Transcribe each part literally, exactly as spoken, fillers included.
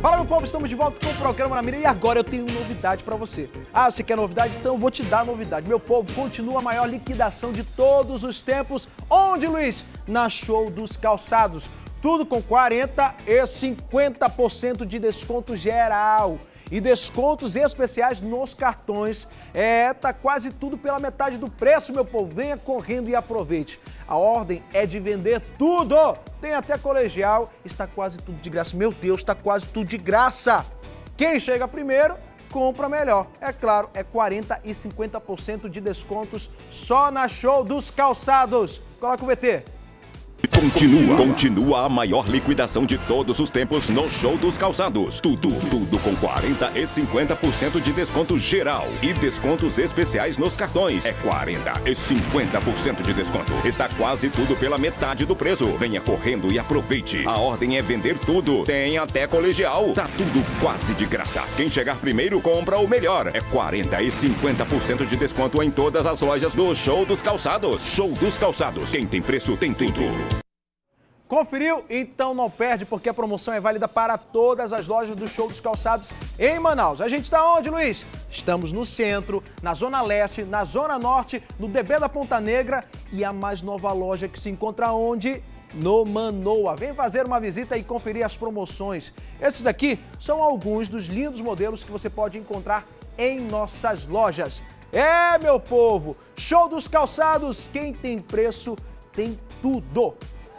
Fala, meu povo, estamos de volta com o programa Na Mira e agora eu tenho novidade pra você. Ah, você quer novidade? Então eu vou te dar novidade. Meu povo, continua a maior liquidação de todos os tempos. Onde, Luiz? Na Show dos Calçados. Tudo com quarenta por cento e cinquenta por cento de desconto geral. E descontos especiais nos cartões. É, tá quase tudo pela metade do preço, meu povo. Venha correndo e aproveite. A ordem é de vender tudo. Tem até colegial. Está quase tudo de graça. Meu Deus, está quase tudo de graça. Quem chega primeiro, compra melhor. É claro, é quarenta e cinquenta por cento de descontos só na Show dos Calçados. Coloca o V T. Continua, continua a maior liquidação de todos os tempos no Show dos Calçados. Tudo, tudo com quarenta e cinquenta por cento de desconto geral. E descontos especiais nos cartões. É quarenta e cinquenta por cento de desconto. Está quase tudo pela metade do preço. Venha correndo e aproveite. A ordem é vender tudo. Tem até colegial. Tá tudo quase de graça. Quem chegar primeiro compra o melhor. É quarenta e cinquenta por cento de desconto em todas as lojas do Show dos Calçados. Show dos Calçados. Quem tem preço tem tudo. Conferiu? Então não perde, porque a promoção é válida para todas as lojas do Show dos Calçados em Manaus. A gente está onde, Luiz? Estamos no centro, na Zona Leste, na Zona Norte, no D B da Ponta Negra e a mais nova loja que se encontra onde? No Manoa. Vem fazer uma visita e conferir as promoções. Esses aqui são alguns dos lindos modelos que você pode encontrar em nossas lojas. É, meu povo! Show dos Calçados, quem tem preço tem tudo.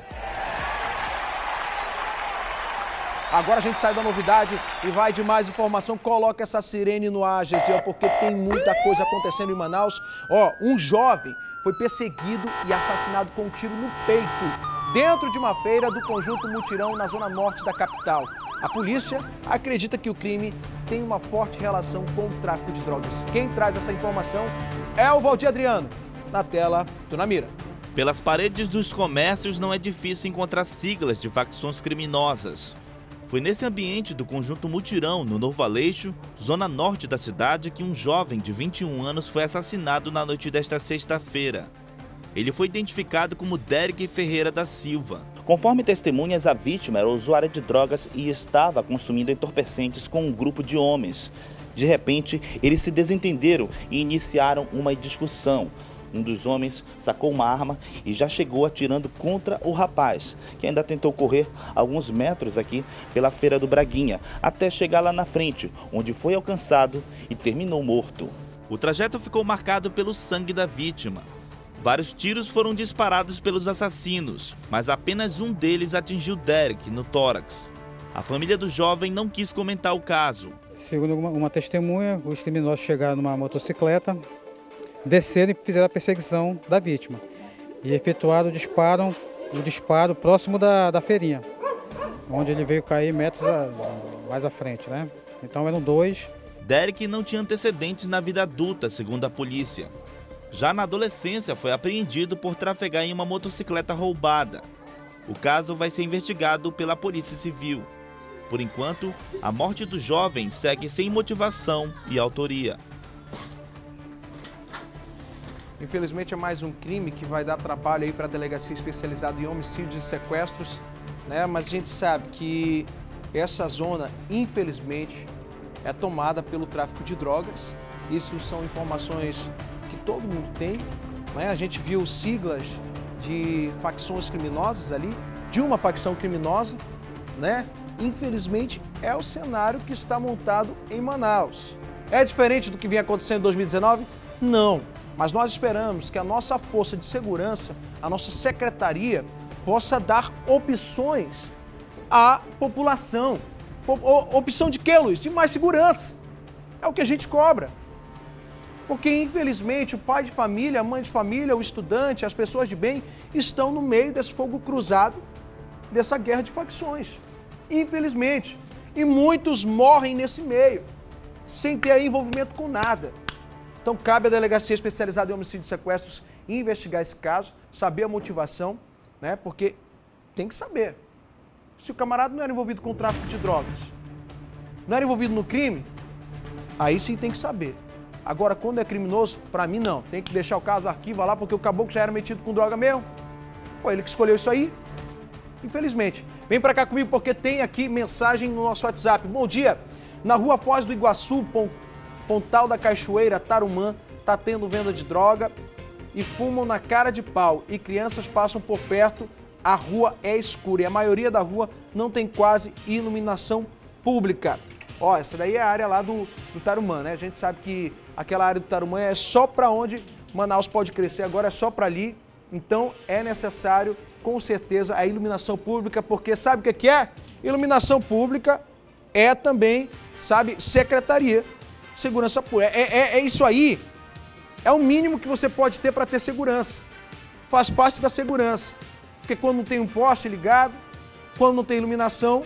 Agora a gente sai da novidade e vai de mais informação. Coloca essa sirene no ar, Gesiel, porque tem muita coisa acontecendo em Manaus. Ó, um jovem foi perseguido e assassinado com um tiro no peito, dentro de uma feira do Conjunto Mutirão, na zona norte da capital. A polícia acredita que o crime tem uma forte relação com o tráfico de drogas. Quem traz essa informação é o Valdir Adriano, na tela do Na Mira. Pelas paredes dos comércios não é difícil encontrar siglas de facções criminosas. Foi nesse ambiente do Conjunto Mutirão, no Novo Aleixo, zona norte da cidade, que um jovem de vinte e um anos foi assassinado na noite desta sexta-feira. Ele foi identificado como Derek Ferreira da Silva. Conforme testemunhas, a vítima era usuária de drogas e estava consumindo entorpecentes com um grupo de homens. De repente, eles se desentenderam e iniciaram uma discussão. Um dos homens sacou uma arma e já chegou atirando contra o rapaz, que ainda tentou correr alguns metros aqui pela Feira do Braguinha, até chegar lá na frente, onde foi alcançado e terminou morto. O trajeto ficou marcado pelo sangue da vítima. Vários tiros foram disparados pelos assassinos, mas apenas um deles atingiu Derek no tórax. A família do jovem não quis comentar o caso. Segundo uma, uma testemunha, os criminosos chegaram numa motocicleta, desceram e fizeram a perseguição da vítima e efetuaram o disparo, o disparo próximo da, da feirinha, onde ele veio cair metros a, mais à frente, né? Então eram dois. Derek não tinha antecedentes na vida adulta, segundo a polícia. Já na adolescência foi apreendido por trafegar em uma motocicleta roubada. O caso vai ser investigado pela Polícia Civil. Por enquanto, a morte do jovem segue sem motivação e autoria. Infelizmente é mais um crime que vai dar trabalho aí para a delegacia especializada em homicídios e sequestros, né? Mas a gente sabe que essa zona, infelizmente, é tomada pelo tráfico de drogas. Isso são informações que todo mundo tem, né? A gente viu siglas de facções criminosas ali, de uma facção criminosa, né? Infelizmente é o cenário que está montado em Manaus. É diferente do que vinha acontecendo em dois mil e dezenove? Não. Mas nós esperamos que a nossa força de segurança, a nossa secretaria, possa dar opções à população. Opção de quê, Luiz? De mais segurança. É o que a gente cobra. Porque, infelizmente, o pai de família, a mãe de família, o estudante, as pessoas de bem estão no meio desse fogo cruzado, dessa guerra de facções. Infelizmente. E muitos morrem nesse meio, sem ter aí envolvimento com nada. Então, cabe à Delegacia Especializada em Homicídios e Sequestros investigar esse caso, saber a motivação, né? Porque tem que saber. Se o camarada não era envolvido com o tráfico de drogas, não era envolvido no crime, aí sim tem que saber. Agora, quando é criminoso, para mim não. Tem que deixar o caso arquiva lá, porque o caboclo já era metido com droga mesmo. Foi ele que escolheu isso aí. Infelizmente. Vem pra cá comigo porque tem aqui mensagem no nosso WhatsApp. Bom dia. Na rua Foz do Iguaçu, Pontal da Cachoeira, Tarumã, tá tendo venda de droga e fumam na cara de pau. E crianças passam por perto, a rua é escura. E a maioria da rua não tem quase iluminação pública. Ó, essa daí é a área lá do, do Tarumã, né? A gente sabe que aquela área do Tarumã é só para onde Manaus pode crescer, agora é só para ali. Então é necessário, com certeza, a iluminação pública, porque sabe o que é? Iluminação pública é também, sabe, secretaria, segurança pública. É, é, é isso aí, é o mínimo que você pode ter para ter segurança. Faz parte da segurança, porque quando não tem um poste ligado, quando não tem iluminação,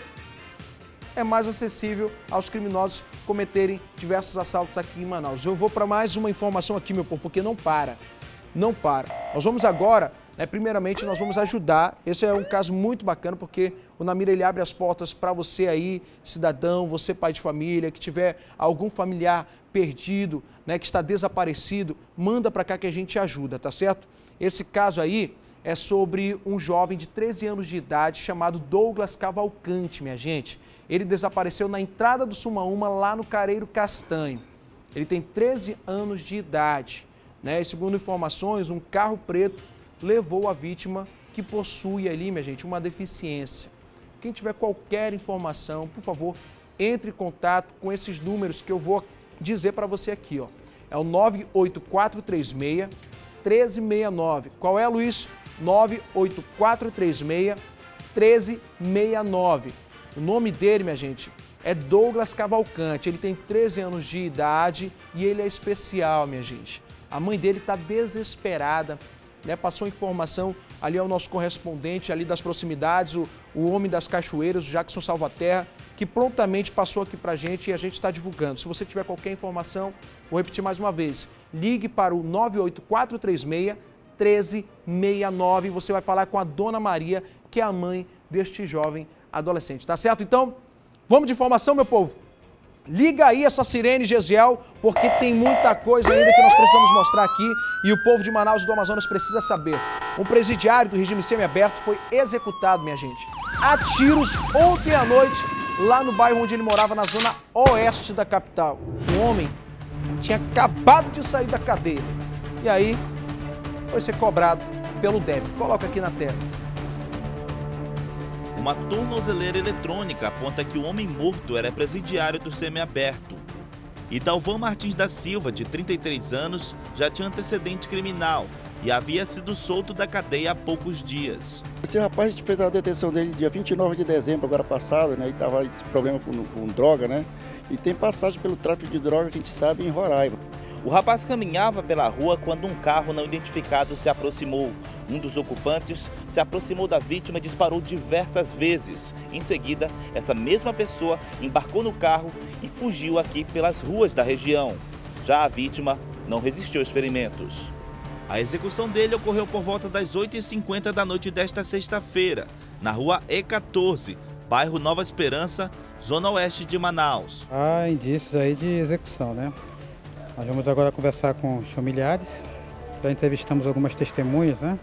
é mais acessível aos criminosos cometerem diversos assaltos aqui em Manaus. Eu vou para mais uma informação aqui, meu povo, porque não para, não para. Nós vamos agora, né, primeiramente, nós vamos ajudar. Esse é um caso muito bacana, porque o Namira, ele abre as portas para você aí, cidadão, você pai de família, que tiver algum familiar perdido, né, que está desaparecido, manda para cá que a gente ajuda, tá certo? Esse caso aí é sobre um jovem de treze anos de idade chamado Douglas Cavalcante, minha gente. Ele desapareceu na entrada do Sumaúma, lá no Careiro Castanho. Ele tem treze anos de idade, né? E segundo informações, um carro preto levou a vítima, que possui ali, minha gente, uma deficiência. Quem tiver qualquer informação, por favor, entre em contato com esses números que eu vou dizer para você aqui, ó. É o nove oito quatro três seis, um três seis nove. Qual é, Luiz? nove oito quatro três seis, um três seis nove. O nome dele, minha gente, é Douglas Cavalcante. Ele tem treze anos de idade e ele é especial, minha gente. A mãe dele está desesperada, né? Passou informação ali ao nosso correspondente ali das proximidades, o, o homem das cachoeiras, o Jackson Salvaterra, que prontamente passou aqui pra gente e a gente está divulgando. Se você tiver qualquer informação, vou repetir mais uma vez, ligue para o nove oito quatro três seis, um três seis nove e você vai falar com a Dona Maria, que é a mãe deste jovem adolescente, tá certo? Então, vamos de informação, meu povo? Liga aí essa sirene, Gesiel, porque tem muita coisa ainda que nós precisamos mostrar aqui e o povo de Manaus e do Amazonas precisa saber. Um presidiário do regime semiaberto foi executado, minha gente, a tiros ontem à noite, lá no bairro onde ele morava, na zona oeste da capital. O homem tinha acabado de sair da cadeia e aí foi ser cobrado pelo débito. Coloca aqui na tela. Uma tornozeleira eletrônica aponta que o homem morto era presidiário do semiaberto. E Dalvan Martins da Silva, de trinta e três anos, já tinha antecedente criminal e havia sido solto da cadeia há poucos dias. Esse rapaz, a gente fez a detenção dele dia vinte e nove de dezembro, agora passado, né? E estava com problema com, com droga, né? E tem passagem pelo tráfico de droga que a gente sabe em Roraima. O rapaz caminhava pela rua quando um carro não identificado se aproximou. Um dos ocupantes se aproximou da vítima e disparou diversas vezes. Em seguida, essa mesma pessoa embarcou no carro e fugiu aqui pelas ruas da região. Já a vítima não resistiu aos ferimentos. A execução dele ocorreu por volta das oito e cinquenta da noite desta sexta-feira, na rua E quatorze, bairro Nova Esperança, zona oeste de Manaus. Há indícios aí de execução, né? Nós vamos agora conversar com os familiares, já entrevistamos algumas testemunhas, né?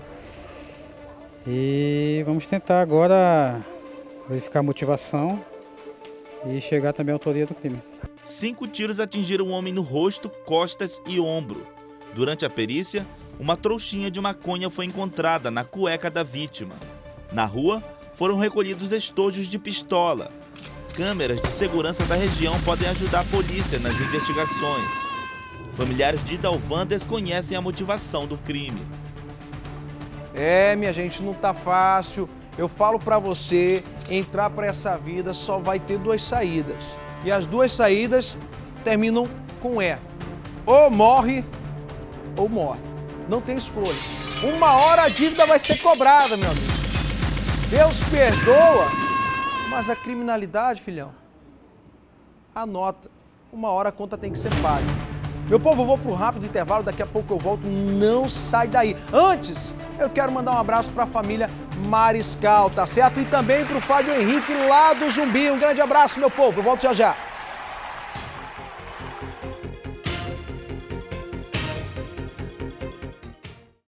E vamos tentar agora verificar a motivação e chegar também à autoria do crime. Cinco tiros atingiram o homem no rosto, costas e ombro. Durante a perícia, uma trouxinha de maconha foi encontrada na cueca da vítima. Na rua, foram recolhidos estojos de pistola. Câmeras de segurança da região podem ajudar a polícia nas investigações. Familiares de Dalvan desconhecem a motivação do crime. É, minha gente, não tá fácil. Eu falo pra você, entrar pra essa vida só vai ter duas saídas. E as duas saídas terminam com E. Ou morre, ou morre. Não tem escolha. Uma hora a dívida vai ser cobrada, meu amigo. Deus perdoa, mas a criminalidade, filhão, anota. Uma hora a conta tem que ser paga. Meu povo, eu vou para um rápido intervalo, daqui a pouco eu volto, não sai daí. Antes, eu quero mandar um abraço para a família Mariscal, tá certo? E também para o Fábio Henrique lá do Zumbi. Um grande abraço, meu povo, eu volto já já.